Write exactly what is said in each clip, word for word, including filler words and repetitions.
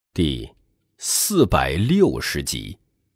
第四百六十集。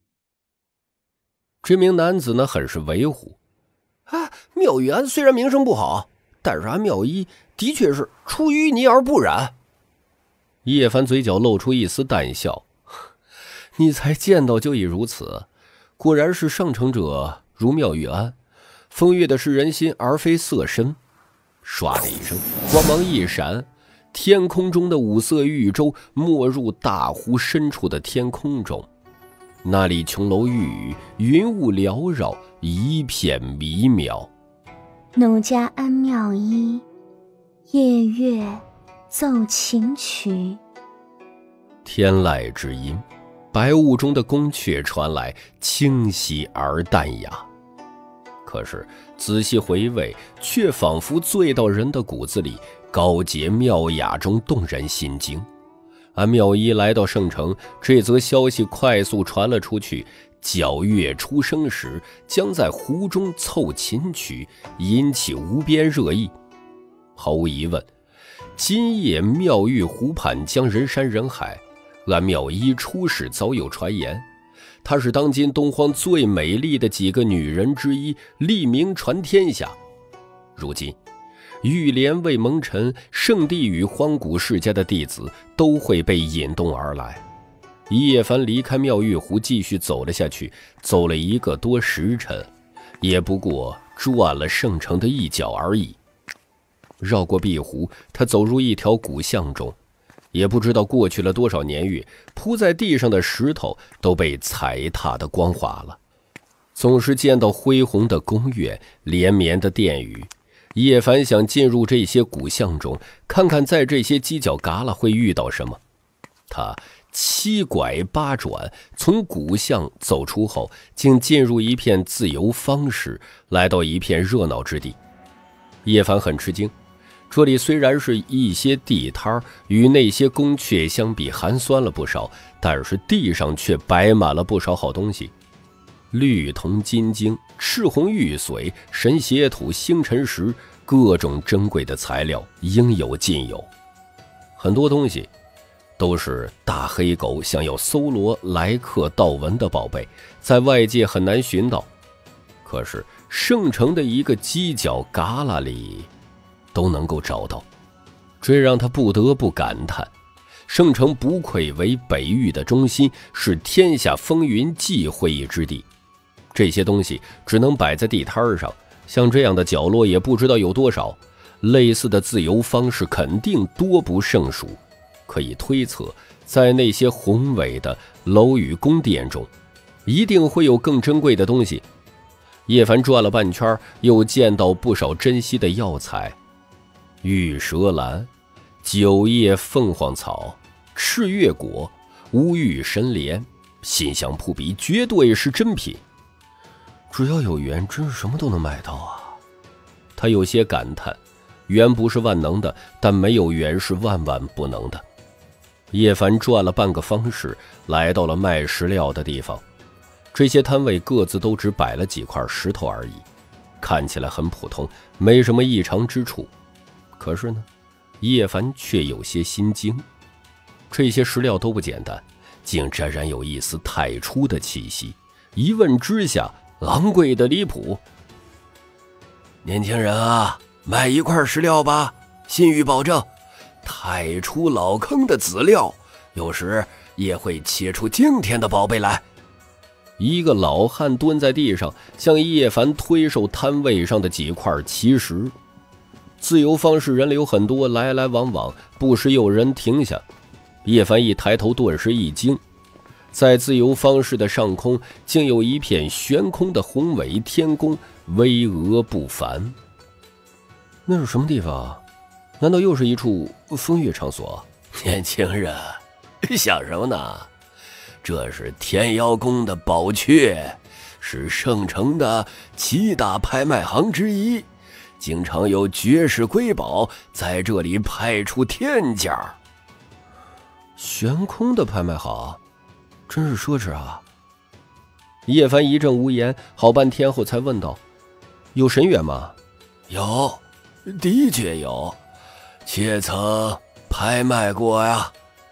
这名男子呢很是维护， 啊，妙玉庵虽然名声不好，但是俺妙医的确是出淤泥而不染。 叶凡嘴角露出一丝淡笑，你才见到就已如此，果然是上乘者如妙玉庵，风月的是人心而非色身。唰的一声，光芒一闪，天空中的五色玉舟没入大湖深处的天空中，那里琼楼玉宇，云雾缭绕，一片迷渺。 奴家安妙医，夜月奏琴曲。 天籁之音，白雾中的宫阙传来，清晰而淡雅。可是仔细回味，却仿佛醉到人的骨子里，高洁妙雅中动人心惊。安妙医来到圣城，这则消息快速传了出去。皎月初升时，将在湖中奏琴曲，引起无边热议。毫无疑问，今夜妙玉湖畔将人山人海。安妙医出世早有传言，她是当今东荒最美丽的几个女人之一，立名传天下。如今玉莲未蒙尘，圣地与荒古世家的弟子都会被引动而来。叶凡离开妙玉湖，继续走了下去，走了一个多时辰，也不过转了圣城的一角而已。绕过碧湖，他走入一条古巷中，也不知道过去了多少年月，铺在地上的石头都被踩踏得光滑了。总是见到恢宏的宫苑，连绵的殿宇。叶凡想进入这些古巷中，看看在这些犄角旮旯会遇到什么。他七拐八转，从古巷走出后，竟进入一片自由坊市，来到一片热闹之地。叶凡很吃惊，这里虽然是一些地摊，与那些宫阙相比寒酸了不少，但是地上却摆满了不少好东西。绿铜金晶、赤红玉髓、神血土、星辰石，各种珍贵的材料应有尽有。很多东西都是大黑狗想要搜罗来客道文的宝贝，在外界很难寻到，可是圣城的一个犄角旮旯里都能够找到，这让他不得不感叹，圣城不愧为北域的中心，是天下风云际会议之地。这些东西只能摆在地摊上，像这样的角落也不知道有多少，类似的自由方式肯定多不胜数。可以推测，在那些宏伟的楼宇宫殿中，一定会有更珍贵的东西。叶凡转了半圈，又见到不少珍稀的药材，玉蛇兰、九叶凤凰草、赤月果、乌玉神莲，馨香扑鼻，绝对是珍品。只要有缘，真是什么都能买到啊！他有些感叹，缘不是万能的，但没有缘是万万不能的。叶凡转了半个方式，来到了卖石料的地方。这些摊位各自都只摆了几块石头而已，看起来很普通，没什么异常之处。可是呢，叶凡却有些心惊，这些石料都不简单，竟沾染有一丝太初的气息。一问之下，昂贵的离谱。 年轻人啊，买一块石料吧，信誉保证。太初老坑的籽料，有时也会切出惊天的宝贝来。 一个老汉蹲在地上，向叶凡推售摊位上的几块奇石。自由方式人流很多，来来往往，不时有人停下。叶凡一抬头，顿时一惊，在自由方式的上空，竟有一片悬空的宏伟天宫，巍峨不凡。那是什么地方？难道又是一处风月场所？ 年轻人，想什么呢？这是天妖宫的宝阙，是圣城的七大拍卖行之一，经常有绝世瑰宝在这里拍出天价。 悬空的拍卖行，真是奢侈啊！叶凡一阵无言，好半天后才问道：“有神缘吗？”“ 有，的确有。”且曾拍卖过呀。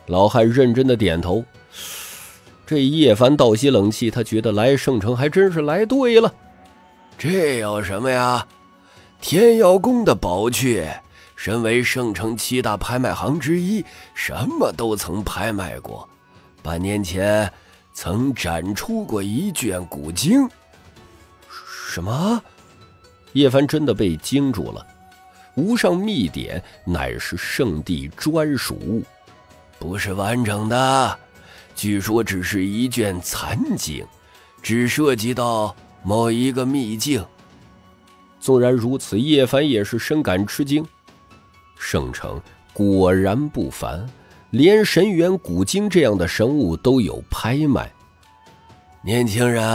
老汉认真的点头。这叶凡倒吸冷气，他觉得来圣城还真是来对了。 这有什么呀？天妖宫的宝雀，身为圣城七大拍卖行之一，什么都曾拍卖过。半年前曾展出过一卷古经。 什么？叶凡真的被惊住了。无上秘典乃是圣地专属物， 不是完整的，据说只是一卷残经，只涉及到某一个秘境。 纵然如此，叶凡也是深感吃惊。圣城果然不凡，连神元古经这样的神物都有拍卖。 年轻人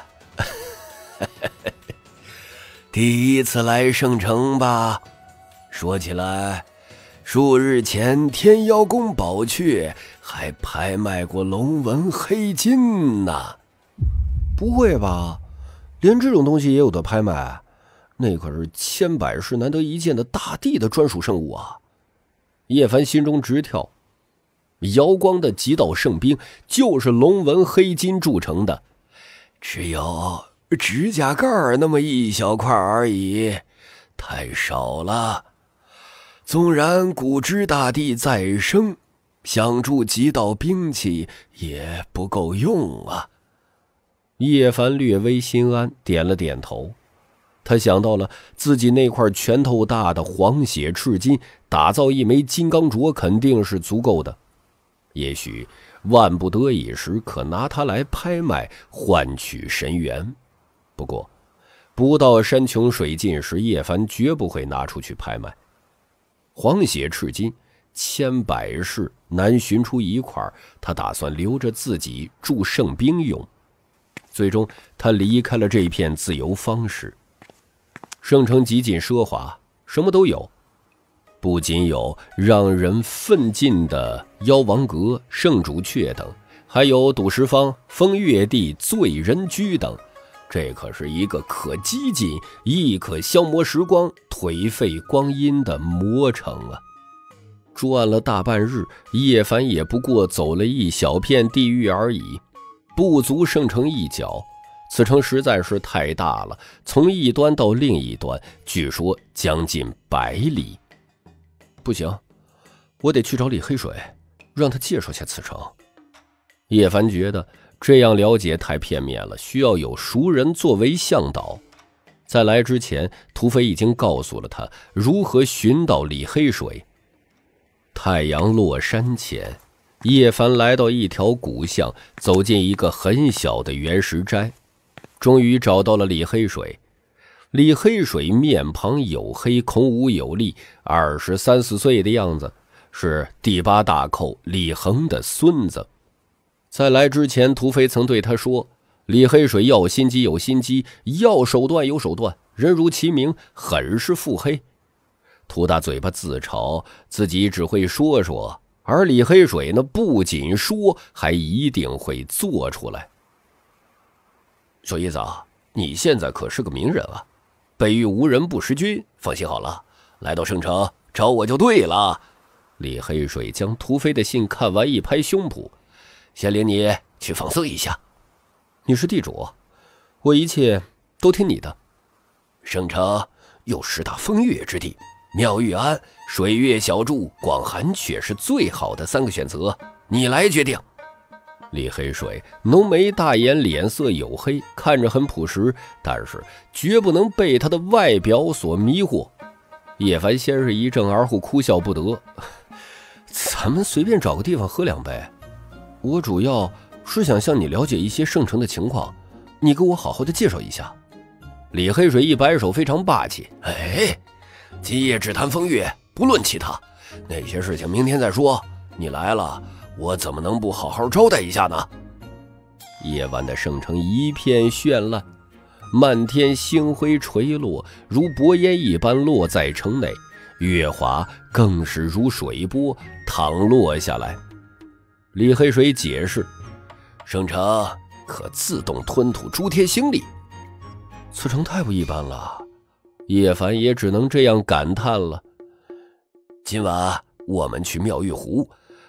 第一次来圣城吧？说起来，数日前天妖宫宝雀还拍卖过龙纹黑金呢。 不会吧，连这种东西也有的拍卖？那可是千百世难得一见的大地的专属圣物啊！叶凡心中直跳。瑶光的极道圣兵就是龙纹黑金铸成的， 只有指甲盖那么一小块而已，太少了。纵然古之大帝再生，想铸极道兵器也不够用啊。 叶凡略微心安，点了点头。他想到了自己那块拳头大的黄血赤金，打造一枚金刚镯肯定是足够的。也许万不得已时，可拿它来拍卖，换取神元。不过，不到山穷水尽时，叶凡绝不会拿出去拍卖。黄血赤金，千百世难寻出一块，他打算留着自己铸圣兵用。最终，他离开了这片自由方式。圣城极尽奢华，什么都有，不仅有让人奋进的妖王阁、圣主阙等，还有赌石坊、风月地、醉人居等。这可是一个可激进亦可消磨时光、颓废光阴的魔城啊！转了大半日，叶凡也不过走了一小片地域而已，不足圣城一角。此城实在是太大了，从一端到另一端，据说将近百里。不行，我得去找李黑水，让他介绍下此城。叶凡觉得这样了解太片面了，需要有熟人作为向导。在来之前，土匪已经告诉了他如何寻到李黑水。太阳落山前，叶凡来到一条古巷，走进一个很小的原石斋，终于找到了李黑水。李黑水面庞黝黑，孔武有力，二十三四岁的样子，是第八大寇李恒的孙子。在来之前，土匪曾对他说，李黑水要心机有心机，要手段有手段，人如其名，很是腹黑。土大嘴巴自嘲自己只会说说，而李黑水呢，不仅说，还一定会做出来。小叶子啊，你现在可是个名人啊，北域无人不识君，放心好了，来到圣城找我就对了。李黑水将土匪的信看完，一拍胸脯，先领你去放松一下。你是地主，我一切都听你的。 圣城有十大风月之地，妙玉庵、水月小筑、广寒却是最好的三个选择，你来决定。 李黑水浓眉大眼，脸色黝黑，看着很朴实，但是绝不能被他的外表所迷惑。叶凡先是一怔，而后哭笑不得。咱们随便找个地方喝两杯，我主要是想向你了解一些圣城的情况，你给我好好的介绍一下。李黑水一摆手，非常霸气。 哎，今夜只谈风月，不论其他，那些事情明天再说。你来了，我怎么能不好好招待一下呢？ 夜晚的圣城一片绚烂，漫天星辉垂落，如薄烟一般落在城内，月华更是如水波淌落下来。李黑水解释， 圣城可自动吞吐诸天星力。 此城太不一般了，叶凡也只能这样感叹了。 今晚我们去妙玉湖，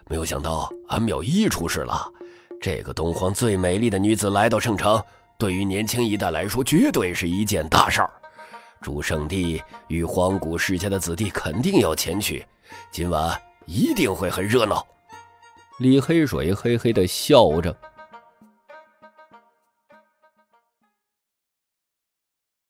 没有想到安妙一出事了。这个东皇最美丽的女子来到圣城，对于年轻一代来说，绝对是一件大事儿。诸圣地与荒古世家的子弟肯定要前去，今晚一定会很热闹。 李黑水嘿嘿地笑着，